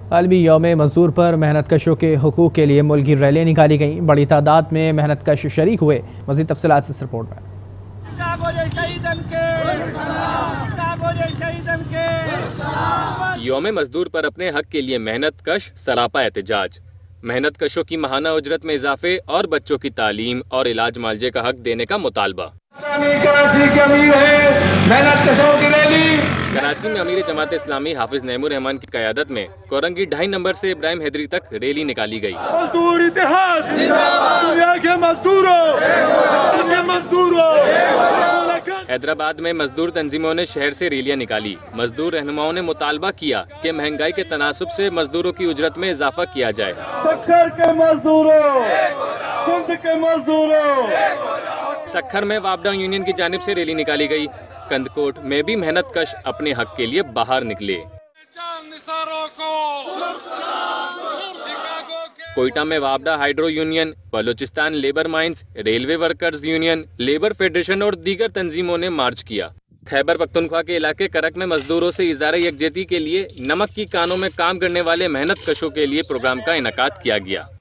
आलमी यौम मजदूर पर मेहनत कशों के हुकूक के लिए मुल्की रैली निकाली गई। बड़ी तादाद में मेहनत कश शरीक हुए। मज़ीद तफसीलात इस रिपोर्ट में। यौम मजदूर पर अपने हक के लिए मेहनत कश सरापा एहतजाज। मेहनत कशों की माहाना उजरत में इजाफे और बच्चों की तालीम और इलाज मालजे का हक देने का मुतालबा। कराची में अमीर जमात इस्लामी हाफिज नईमुर रहमान की क़यादत में कोरंगी 2.5 नंबर से इब्राहिम हैदरी तक रैली निकाली गई। मजदूर इतिहास दुनिया के मजदूरों। हैदराबाद में मजदूर तंजीमों ने शहर से रैलियां निकाली। मजदूर रहनुमाओं ने मुतालबा किया कि महंगाई के तनासुब से मजदूरों की उजरत में इजाफा किया जाए। सक्खर के मजदूरों, सिंध के मजदूरों। सक्खर में वापडा यूनियन की जानिब से रैली निकाली गई। कंदकोट में भी मेहनत कश अपने हक के लिए बाहर निकले। कोयटा में वापडा hydro union, Balochistan labour mines, railway workers union, labour federation और दीगर तंजीमों ने मार्च किया। खैबर पख्तूनख्वा के इलाके करक में मजदूरों से इज़ारे यकजहती के लिए नमक की कानों में काम करने वाले मेहनत कशों के लिए प्रोग्राम का इनेकाद किया गया।